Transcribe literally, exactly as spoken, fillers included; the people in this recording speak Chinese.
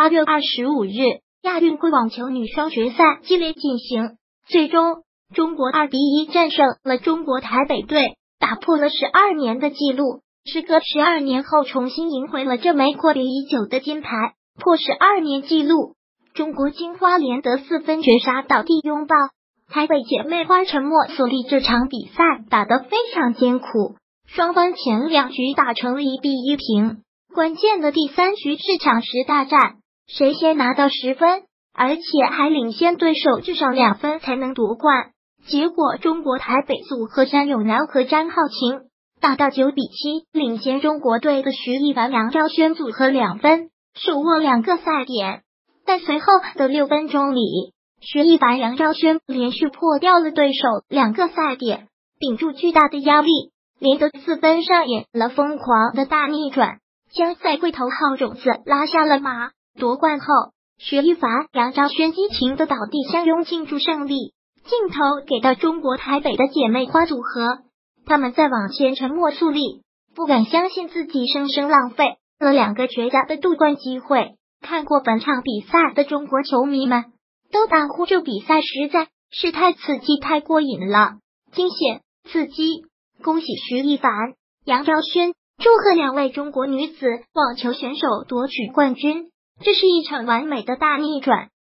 八月二十五日，亚运会网球女双决赛激烈进行，最终中国二比一战胜了中国台北队，打破了十二年的纪录，时隔十二年后重新赢回了这枚阔别已久的金牌，破十二年纪录。中国金花连得四分绝杀倒地拥抱，台北姐妹花沉默锁力。这场比赛打得非常艰苦，双方前两局打成了一比一平，关键的第三局是抢十大战，谁先拿到十分，而且还领先对手至少两分才能夺冠。结果中国台北组合詹永南和詹皓晴打到九比七，领先中国队的徐艺凡、杨昭轩组合两分，手握两个赛点。但随后的六分钟里，徐艺凡、杨昭轩连续破掉了对手两个赛点，顶住巨大的压力，连得四分上演了疯狂的大逆转，将赛会头号种子拉下了马。夺冠后，徐艺凡、杨昭轩激情的倒地相拥庆祝胜利，镜头给到中国台北的姐妹花组合，他们在网前沉默肃立，不敢相信自己生生浪费了两个绝佳的夺冠机会。看过本场比赛的中国球迷们都大呼这比赛实在是太刺激太过瘾了，惊险刺激，恭喜徐艺凡、杨昭轩，祝贺两位中国女子网球选手夺取冠军，这是一场完美的大逆转，